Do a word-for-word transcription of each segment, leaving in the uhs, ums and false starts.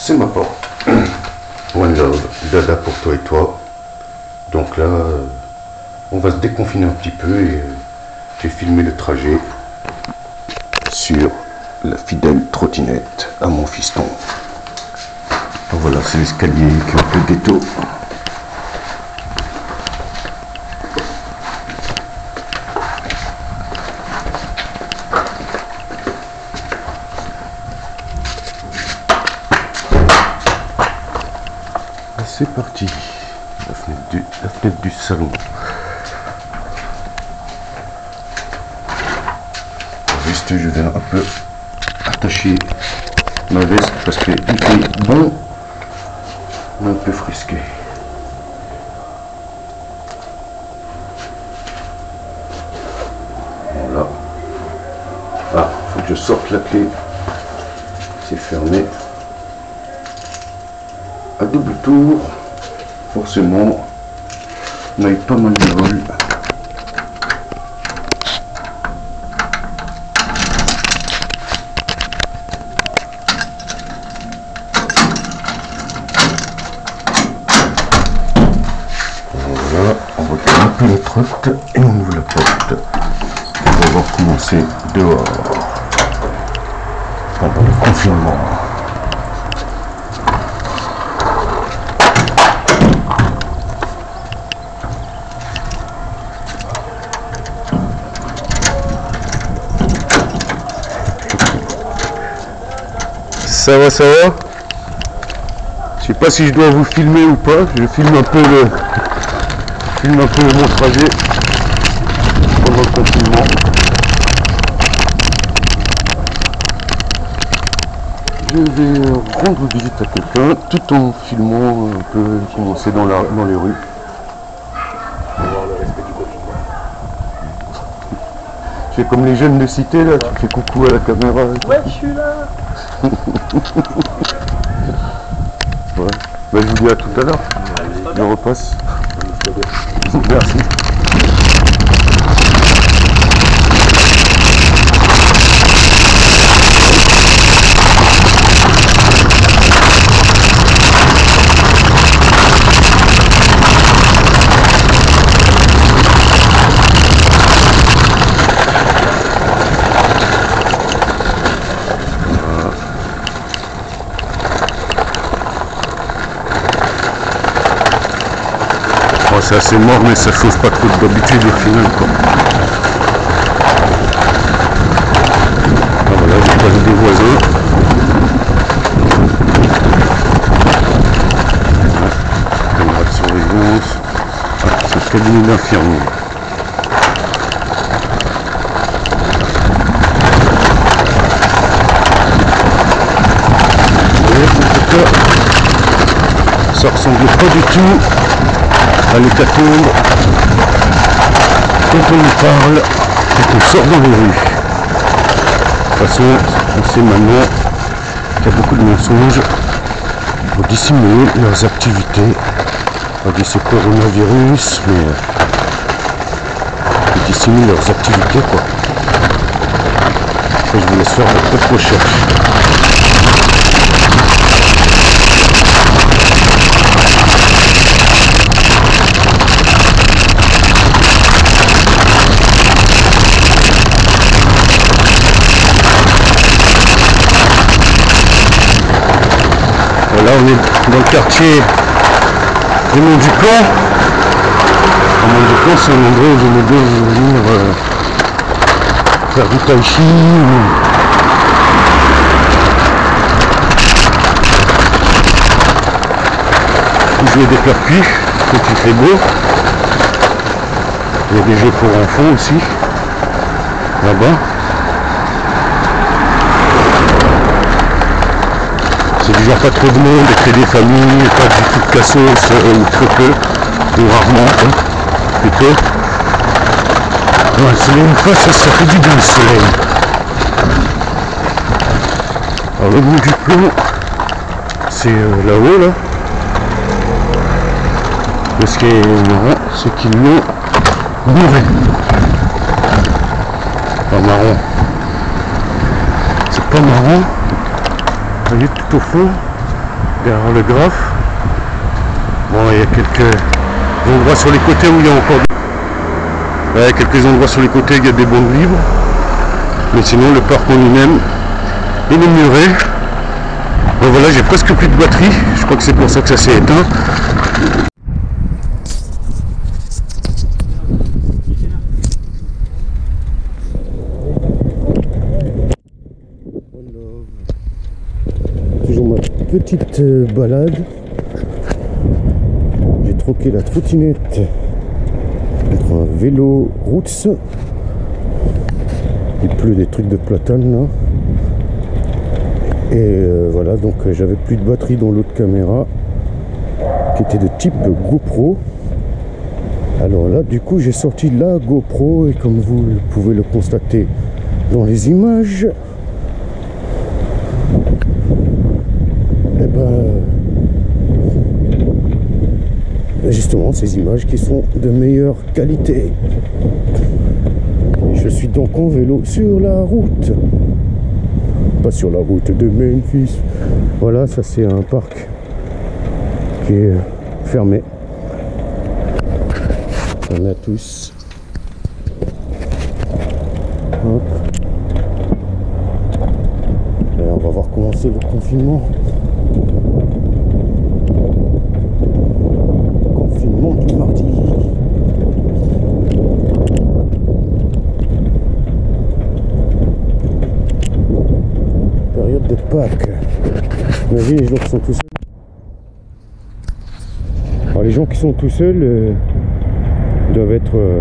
c'est ma porte. One love, dada pour toi et toi. Donc là, euh, on va se déconfiner un petit peu et euh, j'ai filmé le trajet sur la fidèle trottinette à mon fiston. Donc voilà, c'est l'escalier qui est un peu ghetto. C'est parti, la fenêtre, du, la fenêtre du salon. Juste, je vais un peu attacher ma veste parce qu'il fait bon, mais un peu frisqué. Voilà. Ah, faut que je sorte la clé. C'est fermé. À double tour, forcément, on a eu pas mal de vol. Voilà, on regarde un peu les trottes et on ouvre la porte. On va voir comment c'est dehors pendant le confinement. Ça va, ça va. Je sais pas si je dois vous filmer ou pas. Je filme un peu le, je filme un peu mon trajet pendant le confinement. Je vais rendre visite à quelqu'un tout en filmant un peu comment c'est dans, la, dans les rues. Pour voir le respect du confinement. Je fais comme les jeunes de cité là, tu fais coucou à la caméra. Ouais, je suis là. Ouais. Bah, je vous dis à tout à l'heure. Je repasse. Merci. C'est assez mort, mais ça chauffe pas trop d'habitude au final quoi. Ah, voilà, j'ai croisé des voisins. Camarade surveillance. Ah, c'est le cabinet d'infirmier. En tout cas, ça ressemble pas du tout à l'hécatombe quand on nous parle, quand on sort dans les rues. De toute façon, on sait maintenant qu'il y a beaucoup de mensonges pour dissimuler leurs activités. On dit c'est coronavirus, mais ils dissimulent leurs activités quoi. Après, je vous laisse faire votre propre recherche. Là on est dans le quartier Raymond Ducamp. Raymond Ducamp c'est un endroit où j'aimais bien venir euh, faire du tai chi ou... jouer des percus quand il fait beau. Il y a des jeux pour enfants aussi là-bas. C'est du genre pas trop de monde, et des familles, pas du tout de cassos, euh, ou très peu, ou rarement, hein, plutôt. Ouais, le soleil, une fois, ça, ça fait du bien le soleil. Alors le bout du plomb, c'est euh, là-haut, là. Mais ce qui est marrant, c'est qu'ils l'ont bourré. Pas marrant. C'est pas marrant. Vous voyez tout au fond, derrière le graphe. Bon, il y a quelques endroits sur les côtés où il y a encore des... ouais, quelques endroits sur les côtés il y a des bandes libres. Mais sinon le parc en lui-même il est muré. Bon, voilà, j'ai presque plus de batterie. Je crois que c'est pour ça que ça s'est éteint. Toujours ma petite balade. J'ai troqué la trottinette contre un vélo Roots. Il pleut des trucs de platane là. Et euh, voilà, donc euh, j'avais plus de batterie dans l'autre caméra qui était de type GoPro. Alors là, du coup, j'ai sorti la GoPro et comme vous pouvez le constater dans les images, et ben justement ces images qui sont de meilleure qualité. Je suis donc en vélo sur la route, pas sur la route de Memphis. Voilà, ça c'est un parc qui est fermé. Fermé à tous. Hop. Et on va voir comment c'est le confinement. Confinement du mardi. Période de Pâques. Imagine les gens qui sont tout seuls. Alors les gens qui sont tout seuls euh, doivent être... Euh...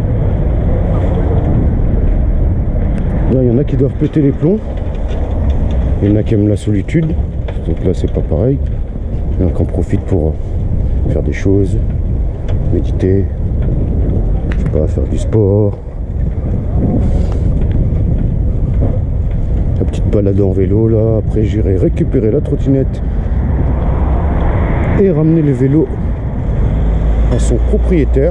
Là, il y en a qui doivent péter les plombs. Il y en a qui aiment la solitude. Donc là, c'est pas pareil. Il y en a qui en profitent pour euh, faire des choses, méditer, je sais pas, faire du sport. La petite balade en vélo là. Après, j'irai récupérer la trottinette et ramener le vélo à son propriétaire.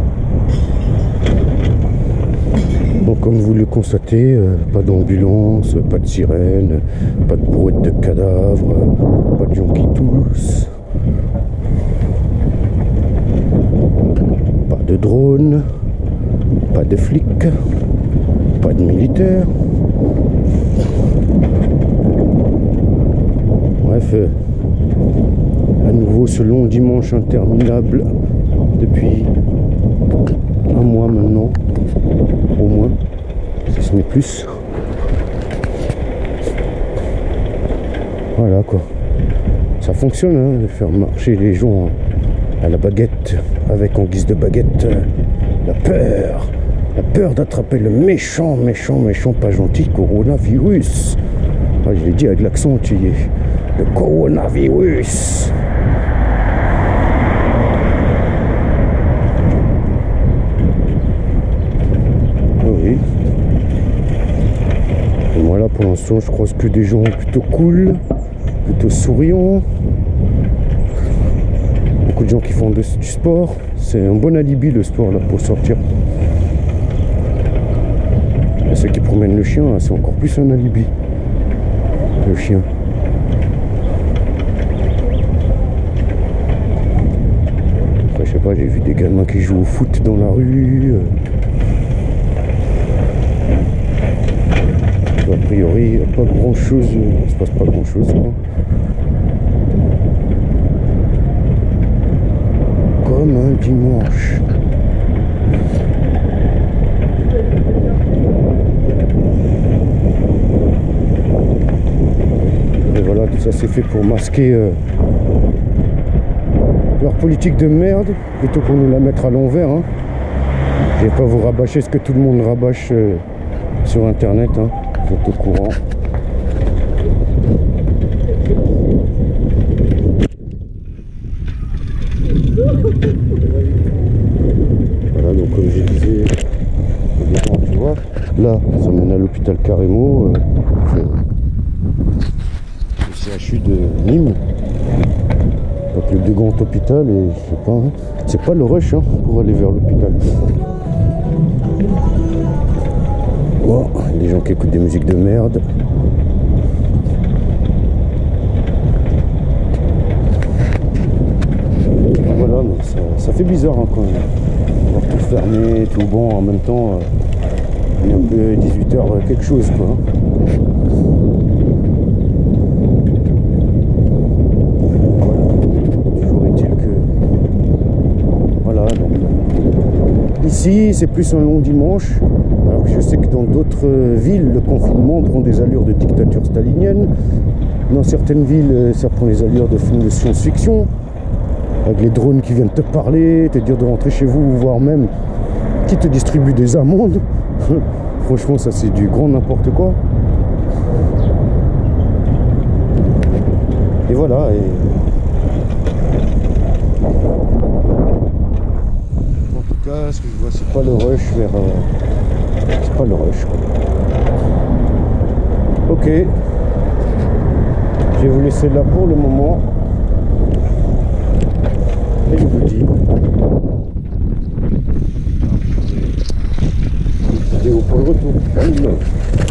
Donc comme vous le constatez, euh, pas d'ambulance, pas de sirène, pas de brouette de cadavres, pas de gens qui toussent, pas de drone, pas de flics, pas de militaires. Bref, euh, à nouveau ce long dimanche interminable depuis un mois maintenant, au moins, si ce n'est plus. Voilà quoi, ça fonctionne, hein, de faire marcher les gens à la baguette, avec en guise de baguette la peur, la peur d'attraper le méchant, méchant, méchant, pas gentil coronavirus. Ah, je l'ai dit avec l'accent entier, le coronavirus. Oui. Et moi là pour l'instant je croise que des gens plutôt cool, plutôt souriants. Beaucoup de gens qui font de, du sport. C'est un bon alibi le sport là pour sortir. Et ceux qui promènent le chien, c'est encore plus un alibi. Le chien. Après je sais pas, j'ai vu des gamins qui jouent au foot dans la rue. A priori, il n'y a pas grand chose, il se passe pas grand chose. Hein. Comme un dimanche. Et voilà, tout ça c'est fait pour masquer euh, leur politique de merde, plutôt pour nous la mettre à l'envers. Hein. Je vais pas vous rabâcher ce que tout le monde rabâche euh, sur internet. Hein. Vous êtes au courant. Voilà, donc comme je disais, tu vois, là, ça mène à l'hôpital Carrémo, euh, le C H U de Nîmes. Donc le plus grand hôpital, et je sais pas, hein, c'est pas le rush hein, pour aller vers l'hôpital. Bon, des gens qui écoutent des musiques de merde. ça fait bizarre hein, quand même. Voir tout fermé, tout bon, en même temps, euh, il est un peu dix-huit heures quelque chose quoi. Ici, c'est plus un long dimanche, alors que je sais que dans d'autres villes, le confinement prend des allures de dictature stalinienne. Dans certaines villes, ça prend des allures de films de science-fiction, avec les drones qui viennent te parler, te dire de rentrer chez vous, voire même qui te distribuent des amendes. Franchement, ça c'est du grand n'importe quoi. Et voilà. Et... ce que je vois, c'est pas le rush vers euh... c'est pas le rush quoi. Ok, je vais vous laisser là pour le moment et je vous dis vidéo pour le retour.